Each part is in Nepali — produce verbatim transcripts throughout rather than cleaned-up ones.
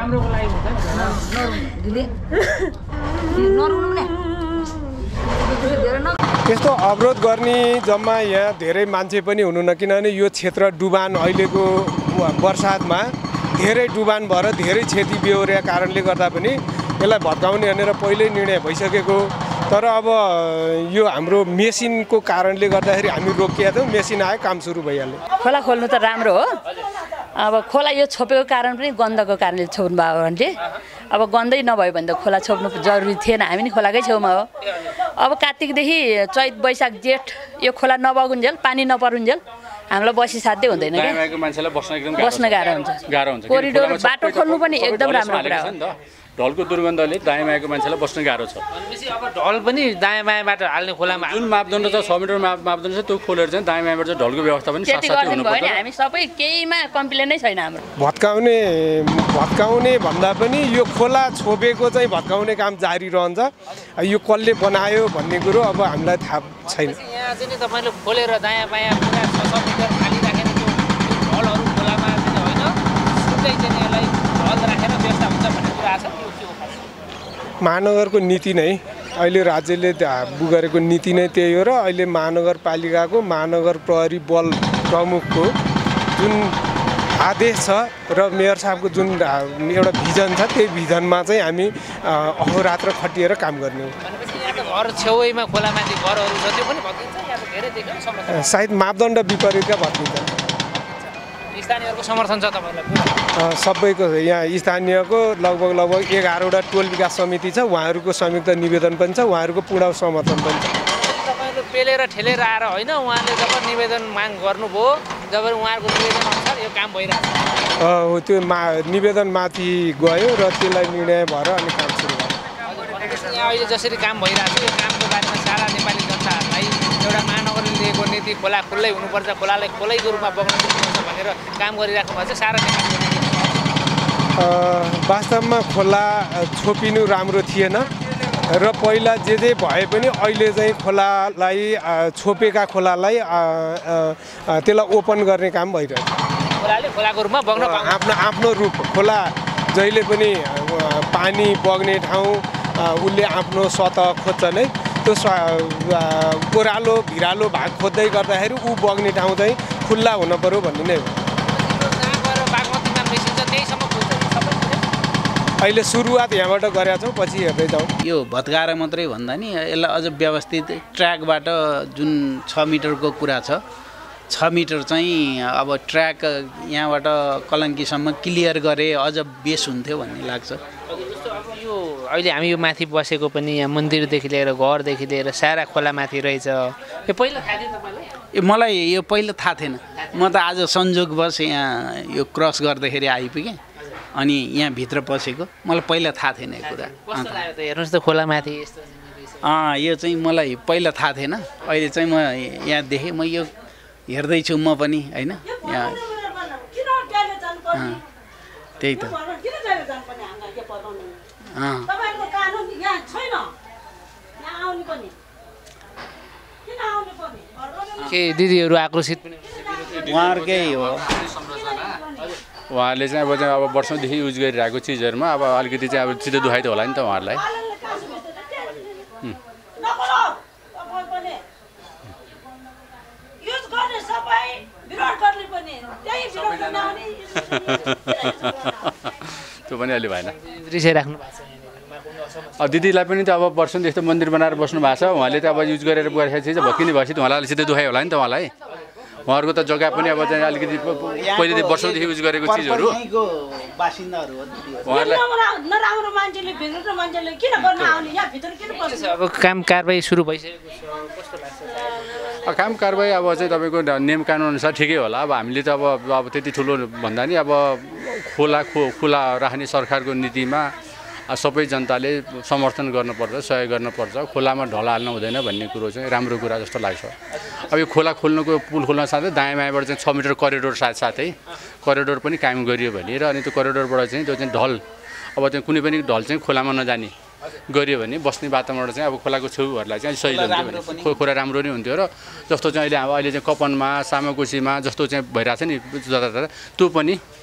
राम्रोको लागि हुन्छ दिदी नरुनु नि त्यस्तो अवरोध गर्ने जम्मा यहाँ धेरै मान्छे पनि हुनुहुन्न किनभने यो क्षेत्र डुबान अहिलेको बर्सातमा धेरै डुबान भएर धेरै क्षति बेहोरेका कारणले गर्दा पनि यसलाई भत्काउने भनेर पहिल्यै निर्णय भइसकेको तर अब यो हाम्रो मेसिनको कारणले गर्दाखेरि हामी रोकिएका थियौँ मेसिन आयो काम सुरु भइहाल्यो खोला खोल्नु त राम्रो हो अब खोला यो छोपेको कारण पनि गन्धको कारणले छोप्नु भयो भने अब गन्धै नभयो भने त खोला छोप्नु जरुरी थिएन हामी नि खोलाकै छेउमा हो अब कार्तिकदेखि चैत वैशाख जेठ यो खोला नबगुन्जेल पानी नपरुन्जेल हामीलाई बसी साध्य हुँदैन क्या मान्छेलाई बस्न एकदम बस्न गाह्रो हुन्छ गाह्रो हुन्छ कोरिडोर बाटो खोल्नु पनि एकदम राम्रो कुरा हो ढलको दुर्गन्धले दायाँ बायाँको मान्छेलाई बस्न गाह्रो छ भनेपछि अब ढल पनि दायाँ बायाँबाट हाल्ने खोलामा जुन मापदण्ड छ छ मिटर माप मापदण्ड छ त्यो खोलेर चाहिँ दायाँ बायाँबाट चाहिँ ढलको व्यवस्था पनि साथसाथै हुनुपर्छ हामी सबै केहीमा कम्प्लेनै छैन हाम्रो भत्काउने भत्काउने भन्दा पनि यो खोला छोपेको चाहिँ भत्काउने काम जारी रहन्छ यो कसले बनायो भन्ने कुरो अब हामीलाई थाहा छैन यहाँ चाहिँ तपाईँले खोलेर दायाँ बायाँ पुरा छ छ मिटर खाली राखेर त्यो ढलहरू खोलामा चाहिँ होइन छुट्टै चाहिँ यसलाई ढल राखेर व्यवस्था हुन्छ भन्ने कुरा छ महानगरको नीति नै अहिले राज्यले बु गरेको नीति नै त्यही हो र अहिले महानगरपालिकाको महानगर प्रहरी बल प्रमुखको जुन आदेश छ र मेयर साहबको जुन एउटा भिजन छ त्यही भिजनमा चाहिँ हामी अहोरात्र खटिएर काम गर्ने हो घर छेउमा खोलामाथि घरहरू छ त्यो पनि भत्किन्छ यहाँ धेरै देखिन्छ समस्या सायद मापदण्ड विपरीतका भत्किन्छ स्थानीयहरूको समर्थन छ तपाईँलाई सबैको यहाँ स्थानीयको लगभग लगभग एघारवटा टोल विकास समिति छ उहाँहरूको संयुक्त निवेदन पनि छ उहाँहरूको पूर्ण समर्थन पनि छ तपाईँले पेलेर ठेलेर आएर होइन उहाँले जब निवेदन माग गर्नुभयो जब उहाँहरूको निवेदन अनुसार यो काम भइरहेको छ हो त्यो मा निवेदन माथि गयो र त्यसलाई निर्णय भएर अनि काम सुरु भयो यहाँ अहिले जसरी काम भइरहेको छ यो कामको बारेमा सारा नेपाली जनताहरूलाई एउटा महानगरले लिएको नीति खोला खुल्लै हुनुपर्छ खोलालाई खोलैको रूपमा बगाउनु दिनुपर्छ भनेर काम गरिराख्नु भएको छ सारा नेपाली वास्तवमा खोला छोपिनु राम्रो थिएन र पहिला जे जे भए पनि अहिले चाहिँ खोलालाई छोपेका खोलालाई त्यसलाई ओपन गर्ने काम भइरहेको छ खोलाले खोलाको रूपमा बग्न आफ्नो आफ्नो रूप खोला जहिले पनि पानी बग्ने ठाउँ उसले आफ्नो सतह खोज्छ नै त्यो ओह्रालो भिरालो भाग खोज्दै गर्दाखेरि ऊ बग्ने ठाउँ चाहिँ खुल्ला हुन पर्यो भन्ने नै हो अहिले सुरुवात यहाँबाट गरेका छौँ पछि हेर्दै जाउँ यो भत्काएर मात्रै भन्दा नि यसलाई अझ व्यवस्थित ट्र्याकबाट जुन छ मिटरको कुरा छ छ मिटर चाहिँ अब ट्र्याक यहाँबाट कलङ्कीसम्म क्लियर गरे अझ बेस हुन्थ्यो भन्ने लाग्छ यो अहिले हामी यो माथि बसेको पनि यहाँ मन्दिरदेखि लिएर घरदेखि लिएर सारा खोला माथि रहेछ यो पहिला थाहा थियो तपाईँलाई ए मलाई यो पहिला थाहा थिएन म त आज संयोगवश यहाँ यो क्रस गर्दाखेरि आइपुगेँ अनि यहाँ भित्र पसेको मलाई पहिला थाहा थिएन यो कुरा हेर्नुहोस् त खोला माथि यस्तो अँ यो चाहिँ मलाई पहिला थाहा थिएन अहिले चाहिँ म यहाँ देखेँ म यो हेर्दैछु म पनि होइन यहाँ त्यही त के दिदीहरू आक्रोशित पनि उहाँहरूकै हो उहाँहरूले चाहिँ अब चाहिँ अब वर्षौँदेखि युज गरिरहेको चिजहरूमा अब अलिकति चाहिँ अब चित्त दुखाइ त होला नि त उहाँहरूलाई त्यो पनि अलि भएन रिसाइराख्नु अब दिदीलाई पनि त अब वर्षौँदेखि त मन्दिर बनाएर बस्नु भएको छ उहाँले त अब युज गरेर गएपछि चाहिँ भत्किने भएपछि त उहाँलाई अलिकति दुखाइ होला नि त उहाँलाई उहाँहरूको त जग्गा पनि अब चाहिँ अलिकति पहिलेदेखि वर्षौँदेखि युज गरेको चिजहरू अब काम कारबाही सुरु भइसकेको छ कस्तो लाग्छ काम कारबाही अब चाहिँ तपाईँको नियम कानुन अनुसार ठिकै होला अब हामीले त अब अब त्यति ठुलो भन्दा नि अब खोला खो खुला राख्ने सरकारको नीतिमा सबै जनताले समर्थन गर्नुपर्छ सहयोग गर्नुपर्छ खोलामा ढल हाल्नु हुँदैन भन्ने कुरो चाहिँ राम्रो कुरा जस्तो लाग्छ अब यो खोला खोल्नुको पुल खोल्न साथै दायाँ बायाँबाट चाहिँ छ मिटर करिडोर साथसाथै करिडोर पनि कायम गरियो भने र अनि त्यो करिडोरबाट चाहिँ त्यो चाहिँ ढल अब चाहिँ कुनै पनि ढल चाहिँ खोलामा नजाने गरियो भने बस्ने वातावरण चाहिँ अब खोलाको छेउहरूलाई चाहिँ सजिलो हुन्थ्यो भने खोला राम्रो नै हुन्थ्यो र जस्तो चाहिँ अहिले अब अहिले चाहिँ कपनमा सामाकोसीमा जस्तो चाहिँ भइरहेको छ नि जतातता त्यो पनि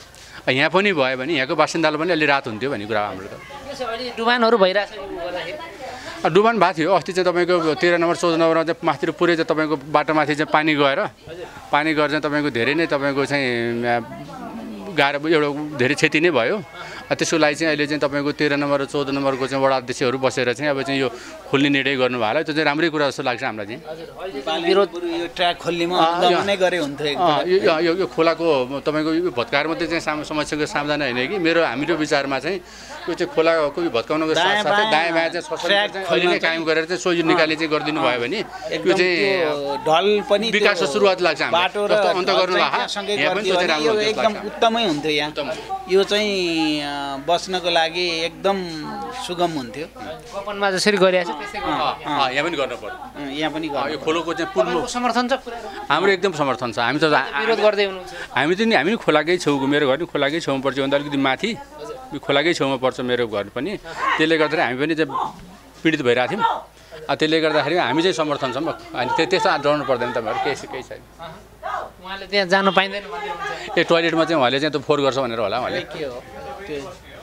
यहाँ पनि भयो भने यहाँको बासिन्दालाई पनि अलि राहत हुन्थ्यो भन्ने कुरा हाम्रो त। अहिले डुबानहरू भइरहेछ यो गर्दाखेरि डुबान भएको थियो अस्ति चाहिँ तपाईँको तेह्र नम्बर चौध नम्बरमा चाहिँ माथितिर पुरै चाहिँ तपाईँको बाटोमाथि चाहिँ पानी गएर पानी गएर चाहिँ तपाईँको धेरै नै तपाईँको चाहिँ गाह्रो एउटा धेरै क्षति नै भयो। त्यसको लागि चाहिँ अहिले चाहिँ तपाईँको तेह्र नम्बर र चौध नम्बरको चाहिँ वडा अध्यक्षहरू बसेर चाहिँ अब चाहिँ यो खोल्ने निर्णय गर्नु भयो त्यो चाहिँ राम्रै कुरा जस्तो लाग्छ हामीलाई चाहिँ। विरोध यो ट्र्याक खोल्नेमा नै गरे हुन्थ्यो। यो यो खोलाको तपाईँको यो भत्काएर मात्रै चाहिँ साम समस्याको समाधान होइन कि मेरो हाम्रो विचारमा चाहिँ यो चाहिँ खोलाको भत्काउनको साथसाथै दायाँ बायाँ चाहिँ ससरी अहिले नै कायम गरेर चाहिँ सोही निकाल्ने चाहिँ गरिदिनु भयो भने यो चाहिँ ढल पनि विकासको सुरुवात लाग्छ बाटो र अन्त गर्नु यो एकदम उत्तमै हुन्थ्यो। यहाँ यो चाहिँ बस्नको लागि एकदम सुगम हुन्थ्यो। कपनमा जसरी गरिरहेछ त्यसै यहाँ पनि गर्नु पर्यो। यहाँ पनि यो खोलोको चाहिँ पूर्व समर्थन छ हाम्रो एकदम समर्थन छ। हामी त विरोध गर्दै हुनुहुन्छ। हामी त नि हामी पनि खोलाकै छेउको मेरो घर नि खोलाकै छेउमा पर्छ भन्दा अलिकति माथि खोलाकै छेउमा पर्छ मेरो घर पनि। त्यसले गर्दाखेरि हामी पनि चाहिँ पीडित भइरहेको थियौँ। त्यसले गर्दाखेरि हामी चाहिँ समर्थन छौँ। अनि त्यस्तो डराउनु पर्दैन तपाईँहरू केही केही छैन। उहाँले त्यहाँ जानु पाइँदैन ए टोइलेटमा चाहिँ उहाँले चाहिँ त्यो फोहोर गर्छ भनेर होला उहाँले के हो त्यो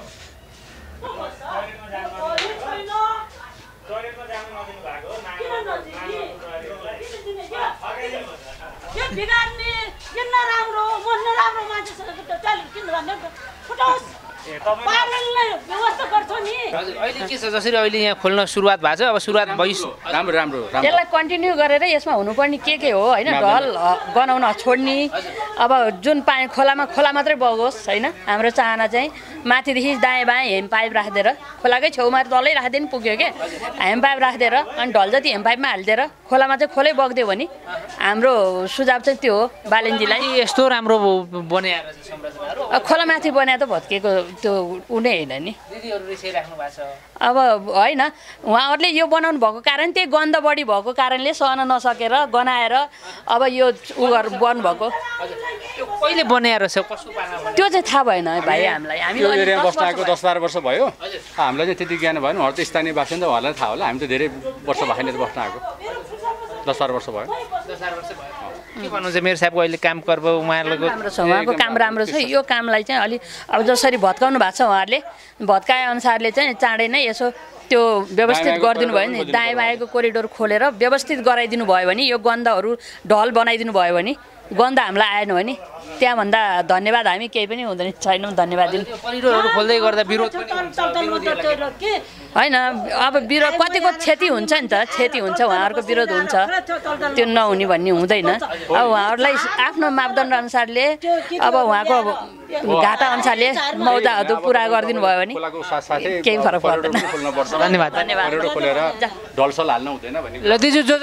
बिगार्ने किन नराम्रो म नराम्रो मान्छेसँग टोइलेट किन भन्ने फुटाउस पार्नेलाई व्यवस्था गर्छ नि। अहिले के छ जसरी अहिले यहाँ खोल्न सुरुवात भएको छ अब सुरुवात भइस राम्रो राम्रो त्यसलाई कन्टिन्यू गरेर यसमा हुनुपर्ने के के हो होइन ढल बनाउन छोड्ने अब जुन पानी खोलामा खोला मात्रै बगोस् होइन हाम्रो चाहना चाहिँ माथिदेखि दायाँ बायाँ हेम पाइप राखिदिएर खोलाकै छेउमा डल्लै राखिदिए पनि पुग्यो क्या हेम पाइप राखिदिएर अनि ढल जति हेम पाइपमा हालिदिएर खोलामा चाहिँ खोलै बग्दियो भने हाम्रो सुझाव चाहिँ त्यो हो बालेन्जीलाई यस्तो राम्रो बनाएर संरचनाहरू खोलामाथि बनाए त भत्किएको त्यो उनी होइन नि दिदीहरू रिसाइराख्नु भएको छ। अब होइन उहाँहरूले यो बनाउनु भएको कारण त्यही गन्ध बढी भएको कारणले सहन नसकेर गनाएर अब यो उ गर बन्नुभएको कहिले बनाएर छ कसको पालामा त्यो चाहिँ थाहा भएन भाइ हामीलाई हामी यो एरियामा बस्न आएको दस बाह्र वर्ष भयो। हामीलाई चाहिँ त्यति ज्ञान भएन। उहाँहरू त स्थानीय बासिन्दा उहाँलाई थाहा होला। हामी त धेरै वर्ष भएन त बस्न आएको दस बाह्र वर्ष भयो। दस बाह्र वर्ष भयो। के भन्नुहुन्छ मेरो साहबको अहिले काम कर्म उहाँहरूको राम्रो छ उहाँको काम राम्रो छ। यो कामलाई चाहिँ अलि अब जसरी भत्काउनु भएको छ उहाँहरूले भत्काए अनुसारले चाहिँ चाँडै नै यसो त्यो व्यवस्थित गरिदिनु भयो नि दायाँ बायाँको कोरिडोर खोलेर व्यवस्थित गराइदिनु भयो भने यो गन्धहरू ढल बनाइदिनु भयो भने गन्ध हामीलाई आएन भने त्यहाँभन्दा धन्यवाद हामी केही पनि हुँदैन छैनौँ। धन्यवाद दिनु परिरोहरू खोल्दै गर्दा विरोध होइन अब विरोध कतिको क्षति हुन्छ नि त क्षति हुन्छ उहाँहरूको विरोध हुन्छ त्यो नहुने भन्ने हुँदैन। अब उहाँहरूलाई आफ्नो मापदण्ड अनुसारले अब उहाँको घाटा अनुसारले मौजाहरू पुरा गरिदिनु भयो भने केही फरक पर्दैन। धन्यवाद धन्यवाद खोलेर ढलसल हाल्नु हुँदैन भन्ने ल दिजु जो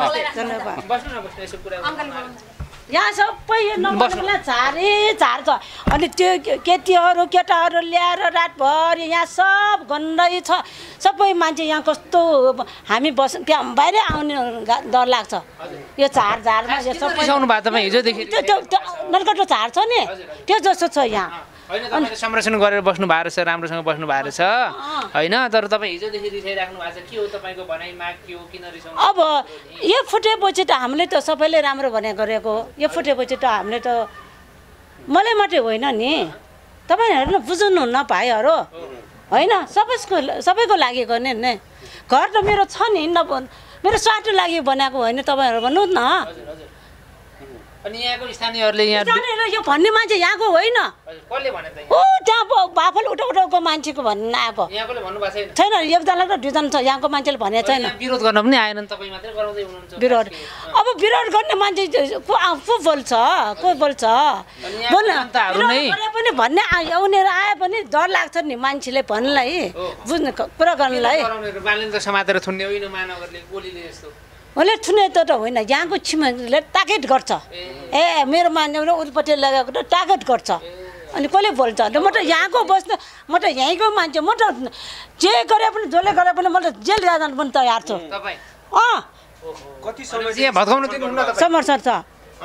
यहाँ सबै नम्बरलाई झारे झार छ अनि त्यो केटीहरू केटाहरू ल्याएर रातभर यहाँ सब गन्दै छ। सबै मान्छे यहाँ कस्तो हामी बस त्यहाँ बाहिर आउने डर लाग्छ यो झार झारमा यो सबै रिसाउनु भएको तपाईँ हिजोदेखि त्यो नलकटो झार छ नि त्यो जस्तो छ यहाँ। होइन संरक्षण गरेर बस्नु भएको रहेछ राम्रोसँग बस्नु भएको रहेछ होइन तर तपाईँ हिजोदेखि रिसाइराख्नु भएको छ के हो तपाईँको भनाइ माग के हो किन रिसाउनु? अब यो फुटेपछि त हामीले त सबैले राम्रो भने गरेको यो फुटेपछि त हामीले त मलाई मात्रै होइन नि तपाईँहरू बुझ्नुहुन्न भाइहरू होइन सबैको सबैको लागि गर्ने नि घर त मेरो छ नि न मेरो स्वार्थ लागि बनाएको होइन तपाईँहरू भन्नुहोस् न। अनि यहाँको स्थानीयहरूले यहाँ यो भन्ने मान्छे यहाँको होइन कसले भने त ओ त्यहाँ बाफल उठो उठोको मान्छेको भन्न आएको यहाँकोले भन्नुभएको छैन छैन एकजना र दुईजना छ यहाँको मान्छेले भनेको छैन। विरोध गर्न पनि आएन तपाईँ मात्रै गराउँदै हुनुहुन्छ विरोध अब विरोध गर्ने मान्छे को को बोल्छ को बोल्छ पनि भन्ने उनीहरू आए पनि डर लाग्छ नि मान्छेले भन्नलाई बुझ्ने कुरा गर्नलाई बालेन्द्र समातेर थुन्ने होइन महानगरले गोलीले यस्तो उसले थुने त होइन यहाँको छिमेकीले टार्गेट गर्छ ए मेरो मान्छे उल्पट्टि लगाएको त टार्गेट गर्छ अनि कसले बोल्छ म त यहाँको बस्नु म त यहीँको मान्छे म त जे गरे पनि जसले गरे पनि म त जेल जान पनि तयार छु। अँ कति समय भत्काउनु दिनुहुन्न समर्थन छ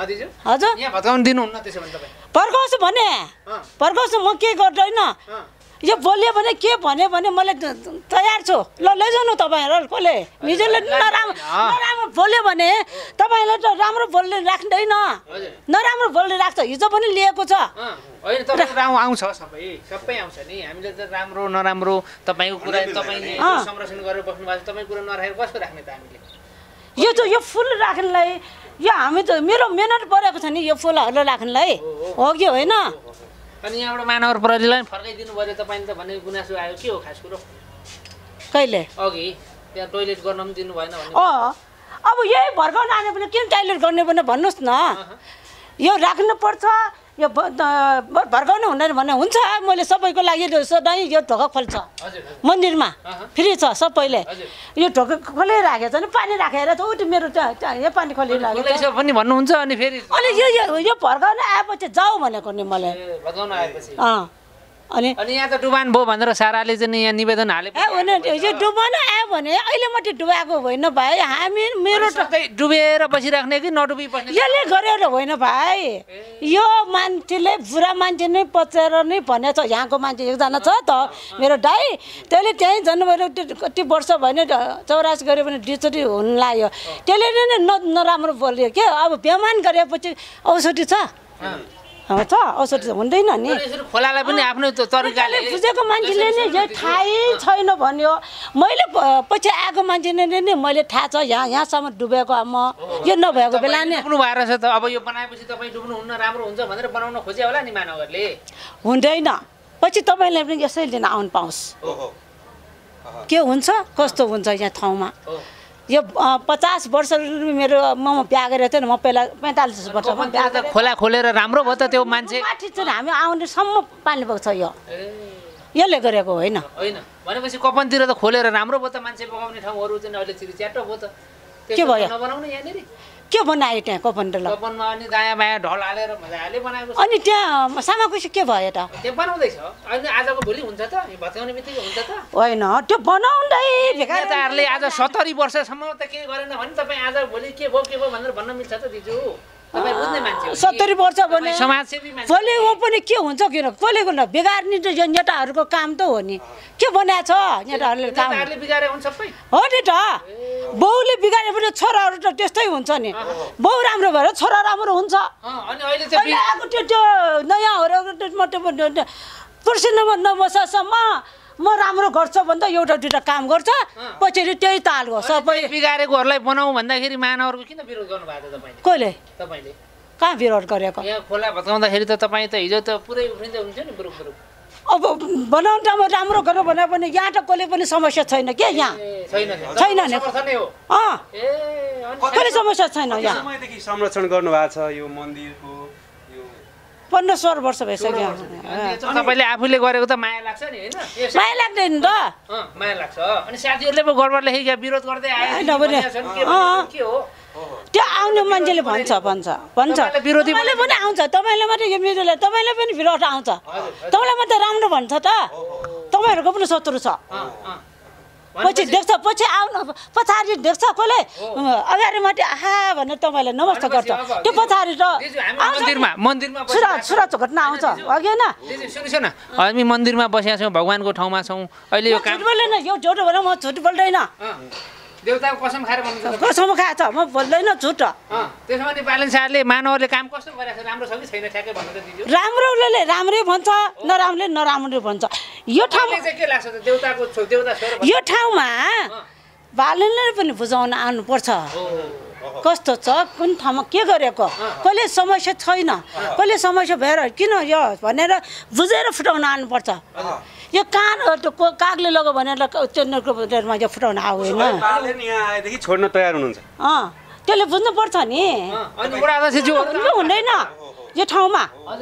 हजुर यहाँ भत्काउनु दिनुहुन्न त्यसो भने तपाईँ पर्खाउँछु भने पर्खाउँछु म के गर्दैन यो बोल्यो भने के भन्यो भने मलाई तयार छु ल लैजाउँ न तपाईँहरू कसले हिजोले नराम्रो नराम्रो बोल्यो भने तपाईँलाई त राम्रो बोल्ने राख्दैन नराम्रो बोल्ने राख्छ हिजो पनि लिएको छ होइन तपाईँ आउँछ सबै सबै आउँछ नि हामीले त राम्रो नराम्रो तपाईँको कुरा तपाईँले संरक्षण गरेर बस्नु भएको छ तपाईँको कुरा नराखेर कसको राख्ने त हामीले यो त यो फुल राख्नलाई यो हामी त मेरो मेहनत परेको छ नि यो फुलहरू राख्नलाई हो कि होइन अनि यहाँबाट महानगर प्रहरीलाई फर्काइदिनु पर्यो तपाईँले त भन्ने गुनासो आयो के हो खास कुरो कहिले अघि त्यहाँ टोइलेट गर्न पनि दिनु भएन भने अँ अब यही भर्काउन आने भने किन टोइलेट गर्ने भने भन्नुहोस् न यो राख्नुपर्छ यो भर्काउनु हुँदैन भने हुन्छ मैले सबैको लागि सधैँ यो ढोका खोल्छ मन्दिरमा फ्री छ सबैले यो ढोका खोलेर राखेको छ नि पानी राखेर त उति मेरो यो पानी खोलिराखेको छ पनि भन्नुहुन्छ अनि फेरि अनि यो यो भर्काउन आएपछि जाऊ भनेको नि मलाई भर्काउन आएपछि अँ अनि अनि यहाँ त डुबान भयो भनेर साराले चाहिँ यहाँ निवेदन हाले ए होइन यो डुबान आयो भने अहिले मात्रै डुबाएको होइन भाइ हामी मेरो त डुबेर बसिराख्ने कि नडुबी बस्ने यसले गरेर होइन भाइ यो मान्छेले बुढा मान्छे नै पचेर नै भनेको छ यहाँको मान्छे एकजना छ त मेरो दाइ त्यसले त्यहीँ जन्मभएर कति वर्ष भने चौरासी गऱ्यो भने डिचोटी हुन लाग्यो त्यसले नै नराम्रो बोल्यो के अब बेमान गरेपछि औषधि छ छ औषधि हुँदैन नि खोलालाई पनि आफ्नो तरिकाले बुझेको मान्छेले नै यो थाहै छैन भन्यो मैले पछि आएको मान्छेले नै मैले थाहा छ यहाँ यहाँसम्म डुबेको म यो नभएको बेला नै डुब्नु भएर छ त अब यो बनाएपछि तपाईँ डुब्नु हुन्न राम्रो हुन्छ भनेर बनाउन खोजे होला नि महानगरले हुँदैन पछि तपाईँलाई पनि यसै दिन आउनु पाओस् के हुन्छ कस्तो हुन्छ यहाँ ठाउँमा यो पचास वर्ष मेरो म बिहा गरेको थिएँ म पहिला पैँतालिस वर्षमा बिहा गरेँ खोला खोलेर राम्रो भयो त त्यो मान्छे माथि चाहिँ हामी आउनेसम्म पानी भएको छ यो यसले गरेको होइन होइन भनेपछि कपनतिर त खोलेर राम्रो भयो त मान्छे बगाउने ठाउँहरू चाहिँ अहिले चिरी च्याटो भयो त के भयो नबनाउने यहाँनिर के बनायो त्यहाँ कपनतिर कपनमा अनि दायाँ बायाँ ढल हालेर मजाले बनाएको छ अनि त्यहाँ सामाकुसी के भयो त त्यो बनाउँदैछ अहिले आजको भोलि हुन्छ त भत्काउने बित्तिकै हुन्छ त होइन त्यो बनाउँदै नेताहरूले आज सत्तरी वर्षसम्म त के गरेन भने तपाईँ आज भोलि के भयो के भयो भनेर भन्न मिल्छ त दिजु तपाईँ बुझ्ने मान्छे सत्तरी वर्ष भने समाजसेवी मान्छे भोलि ऊ पनि के हुन्छ किन कसलेको न बिगार्ने त यो नेताहरूको काम त हो नि के बनाएको छ नेताहरूले काम बिगारे हुन् सबै हो नि त बाउले बिगारे पनि छोराहरू त त्यस्तै हुन्छ नि बाउ राम्रो भएर छोरा राम्रो हुन्छ अनि अहिले चाहिँ आएको त्यो त्यो नयाँहरू मात्रै पर्सिनमा नबसासम्म म राम्रो गर्छ भन्दा एउटा दुइटा काम गर्छ पछि त्यही ताल हो सबै बिगारेकोहरूलाई बनाऊ भन्दाखेरि महानगरको किन विरोध गर्नुभएको त तपाईँले कसले तपाईँले कहाँ विरोध गरेको यहाँ खोला भत्काउँदाखेरि त तपाईँ त हिजो त पुरै उफ्रिँदै हुन्थ्यो नि बुरुक बुरुक अब बनाउन त राम्रो गरेर भने पनि यहाँ त कसले पनि समस्या छैन के यहाँ छैन नि अँ कसले समस्या छैन यहाँ समयदेखि संरक्षण गर्नुभएको छ यो मन्दिरको पन्ध्र सोह्र वर्ष भइसक्यो तपाईँले आफूले गरेको त माया लाग्छ नि होइन माया लाग्दैन त माया लाग्छ अनि साथीहरूले पो गडबड लेखेको विरोध गर्दै आए के हो त्यो आउने मान्छेले भन्छ भन्छ भन्छ तपाईँले पनि आउँछ तपाईँले मात्रै यो मिडियाले तपाईँले पनि विरोध आउँछ तपाईँलाई मात्रै राम्रो भन्छ त तपाईँहरूको पनि शत्रु छ पछि देख्छ पछि आउनु पछाडि देख्छ कसले अगाडि माथि आहा भनेर तपाईँलाई नमस्ते गर्छ त्यो पछाडि त मन्दिरमा मन्दिरमा सुरा सुरज घटना आउँछ अघि होइन सुनिस न हामी मन्दिरमा बसेका छौँ भगवान्को ठाउँमा छौँ अहिले यो काम बोल्दैन यो झुट भनेर म झुट बोल्दैन देउताको कसम खाएर भन्नुहुन्छ कसम खाएको छ म बोल्दैन झुट त्यसो भने बालन शाहले महानगरले काम कस्तो गरिरहेको छ राम्रो छ कि छैन ठ्याक्कै भन्नु त दिजु राम्रोले राम्रै भन्छ नराम्रोले नराम्रो भन्छ यो ठाउँमा चाहिँ के लाग्छ त देउताको देउता छोरो यो ठाउँमा बालनले पनि बुझाउन आउनुपर्छ कस्तो छ कुन ठाउँमा के गरेको कहिले समस्या छैन कहिले समस्या भएर किन यो भनेर बुझेर फुटाउन आउनुपर्छ यो कान कागले लग्यो भनेर चन्द्रको यो फुटाउन आऊ होइन आएदेखि छोड्न तयार हुनुहुन्छ अँ त्यसले बुझ्नुपर्छ नि हुँदैन यो ठाउँमा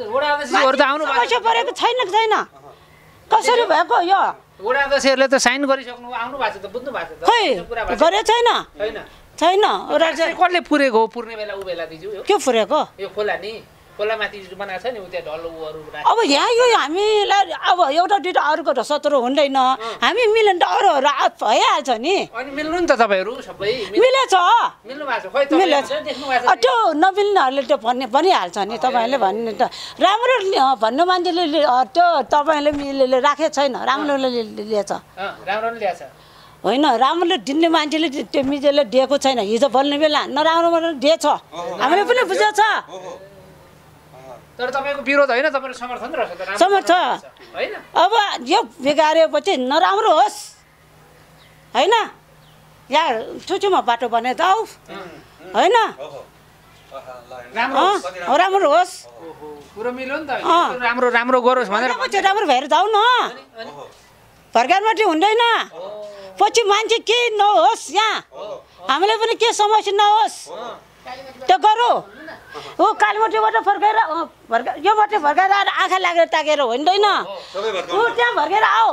समस्या परेको छैन छैन कसरी भएको यो वडा अध्यक्षहरूले त साइन गरिसक्नु आउनु भएको छ त बुझ्नु भएको छ खै गरे छैन छैन कसले पुरेको हो पुर्ने बेला उ बेला दिजु के पुरेको यो खोला नि खोलामाथि बनाएको छ नि उ त्यहाँ ढलहरू राखेको अब यहाँ यो हामीलाई अब एउटा दुइटा अर्को त सत्रो हुँदैन हामी मिल्यो भने त अरूहरू भइहाल्छ नि अनि मिल्नु नि त तपाईँहरू सबै मिलेछ मिल्नु भएको छ खोइ मिलेछ देख्नु भएको छ त्यो नमिल्नेहरूले त्यो भन्ने भनिहाल्छ नि तपाईँले भन्ने त राम्रो भन्नु मान्छेले त्यो तपाईँले मिलेले राखेको छैन राम्रोले लिएछ राम्रो नि ल्याएछ होइन राम्रोले दिने मान्छेले त्यो मिजेले दिएको छैन हिजो बोल्ने बेला नराम्रो दिएछ हामीले पनि बुझेछ तर तपाईँको विरोध होइन तपाईँको समर्थन रहेछ त समर्थ होइन अब यो बिगारेपछि नराम्रो होस् होइन यहाँ छुचुमा बाटो बने त आऊ होइन राम्रो होस् कुरो मिल्यो नि त राम्रो राम्रो गरोस् भनेर राम्रो भएर जाऊ न भर्खरमाथि हुँदैन पछि मान्छे केही नहोस् यहाँ हामीलाई पनि के समस्या नहोस् त्यो गरौँ हो कालीमटीबाट फर्काएर फर्का योबाट फर्काएर आएर आँखा लागेर ताकेर हुँदैन ऊ त्यहाँ फर्केर आऊ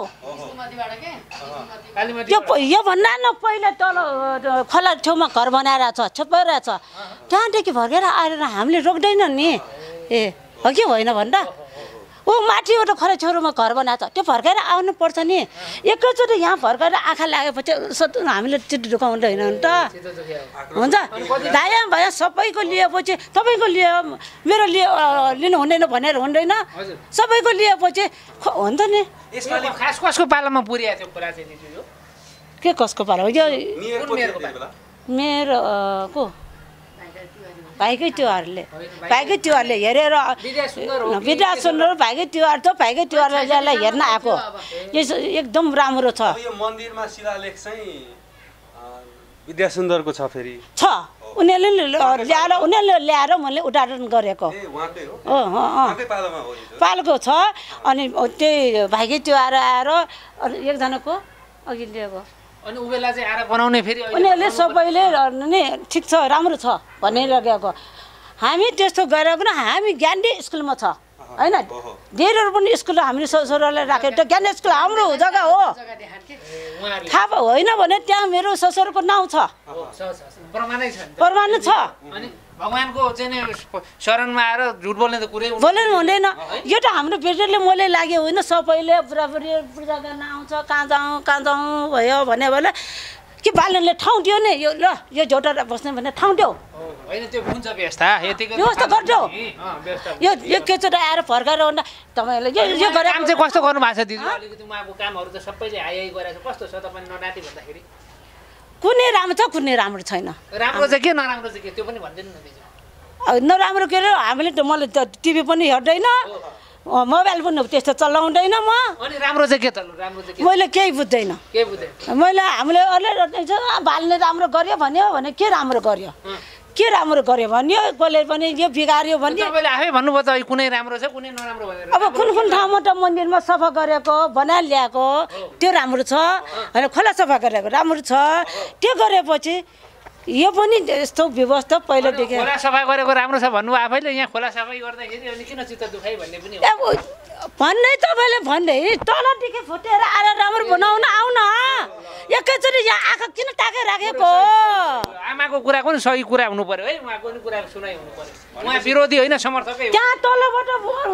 त्यो योभन्दा न पहिला तल खोला छेउमा घर बनाएर छ छप्पाइरहेछ त्यहाँदेखि फर्केर आएर हामीले रोक्दैन नि ए हो कि होइन भन्दा ऊ माथिबाट खोला छेउमा घर बनाएको छ त्यो फर्काएर आउनुपर्छ नि एकैचोटि यहाँ फर्काएर आँखा लागेपछि हामीले चिट्ठी ढुकाउँदैन नि त हुन्छ दाया भए सबैको लिएपछि तपाईँको लिए मेरो लिए लिनु हुँदैन भनेर हुँदैन सबैको लिएपछि हुन्छ नि खास कसको पालामा पुर्याएको थियो कुरा चाहिँ दिदी यो के कसको पाला हो यो मेरो को भाइकै तिहारले भाइकै तिहारले हेरेर विद्या सुन्दर भाइकै तिहार त भाइकै तिहारलाई हेर्न आएको यो एकदम राम्रो छ यो मन्दिरमा शिलालेख चाहिँ विद्या सुन्दरको छ फेरि छ उनीहरूले ल्याएर उनीहरूले ल्याएर मैले उदाहरण गरेको पालको छ अनि त्यही भाइकै तिहार आएर एकजनाको अघि लिएको अनि उ बेला चाहिँ आएर बनाउने फेरि उनीहरूले सबैले नि ठिक छ राम्रो छ भनिरहेको हामी त्यस्तो गरेको न हामी ज्ञानी स्कुलमा छ होइन धेरैहरू पनि स्कुल हामीले ससुरालाई राखेको त्यो ज्ञानी स्कुल हाम्रो जग्गा हो थाहा होइन भने त्यहाँ मेरो ससुरको नाउँ छ प्रमाण छ अनि भगवानको चाहिँ शरणमा आएर झुट बोल्ने त कुरै बोल्नु हुँदैन यो त हाम्रो बेटीले मैले लाग्यो होइन सबैले बुढाबुढी पूजा गर्न आउँछ कहाँ जाउँ कहाँ जाउँ भयो भने भने कि बाल्नेले ठाउँ दियो नि यो ल यो झोटा बस्ने भने ठाउँ दियो होइन त्यो हुन्छ व्यवस्था यतिको व्यवस्था गर्छौ यो एकैचोटि आएर फर्काएर भन्दा तपाईँहरूले यो यो गरे काम चाहिँ कस्तो गर्नु भएको छ दिदी अलिकति उहाँको कामहरू त सबैले हाई हाई गरेको छ कस्तो छ तपाईँ नडाँटी भन्दाखेरि कुनै राम्रो छ कुनै राम्रो छैन राम्रो चाहिँ के नराम्रो चाहिँ के त्यो पनि भनिदिनु न दिदी अब नराम्रो के अरे हामीले त मलाई त टिभी पनि हेर्दैन मोबाइल पनि त्यस्तो चलाउँदैन म अनि राम्रो चाहिँ के त राम्रो चाहिँ के मैले केही बुझ्दैन के बुझ्दैन मैले हामीले अरूले बाल्ने राम्रो गर्यो भन्यो भने के राम्रो गर्यो के राम्रो गर्यो भन्यो कसले पनि यो बिगार्यो भन्यो तपाईँले आफै भन्नुभयो त कुनै राम्रो छ कुनै नराम्रो भनेर अब कुन कुन ठाउँमा त मन्दिरमा सफा गरेको बनाएर ल्याएको त्यो राम्रो छ होइन खोला सफा गरेको राम्रो छ त्यो गरेपछि यो पनि यस्तो व्यवस्था पहिलादेखि खोला सफा गरेको राम्रो छ भन्नु आफैले यहाँ खोला सफाइ गर्दाखेरि अनि किन चित्त दुखाइ भन्ने पनि हो भन्ने तपाईँले भन्दै तलदेखि फुटेर आएर राम्रो बनाउन आउन एकैचोटि यहाँ आँखा किन ताकेर राखेको आमाको कुरा पनि सही कुरा हुनु पर्यो है उहाँको पनि कुरा सुनाइ हुनु पर्यो उहाँ विरोधी होइन समर्थकै हो त्यहाँ तलबाट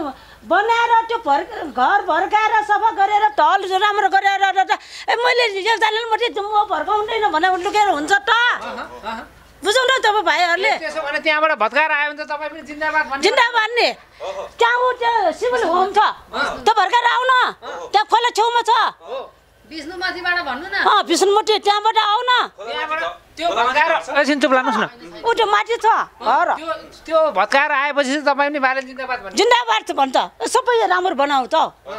बनाएर त्यो भर घर भर्काएर सफा गरेर तल राम्रो गरेर ए मैले एकजनाले मात्रै म भर्काउँदैन भने लुकेर हुन्छ त बुझौँ न तपाईँ भाइहरूले त्यसो भने त्यहाँबाट भत्काएर आयो भने त तपाईँ पनि जिन्दाबाद भन्नु जिन्दाबाद नि त्यहाँ ऊ त्यो सिभिल होम छ त्यो भर्काएर आउन त्यहाँ खोला छेउमा छ विष्णुमतीबाट भन्नु न अँ विष्णुमती त्यहाँबाट आउन त्यहाँबाट त्यो भत्काएर एकछिन चुप लाग्नुहोस् न ऊ त्यो माथि छ घर त्यो त्यो भत्काएर आएपछि चाहिँ तपाईँ पनि बालन जिन्दाबाद भन्नु जिन्दाबाद भन्छ सबै राम्रो बनाउँछ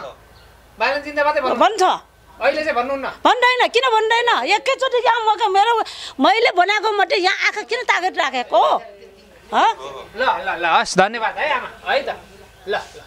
बालन जिन्दाबादै भन्नु भन्छ अहिले चाहिँ भन्नुहुन्न भन्दैन किन भन्दैन एकैचोटि यहाँ म मेरो मैले बनाएको मात्रै यहाँ आँखा किन ताकेर राखेको ल ल ल हस् धन्यवाद है आमा है त ल ल